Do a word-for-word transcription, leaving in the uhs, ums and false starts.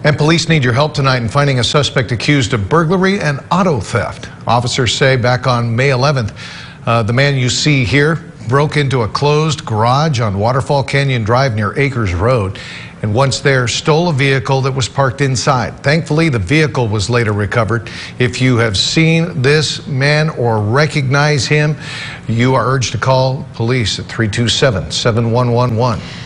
And police need your help tonight in finding a suspect accused of burglary and auto theft. Officers say back on May eleventh, uh, the man you see here broke into a closed garage on Waterfall Canyon Drive near Acres Road, and once there, stole a vehicle that was parked inside. Thankfully, the vehicle was later recovered. If you have seen this man or recognize him, you are urged to call police at three two seven, seven one one one.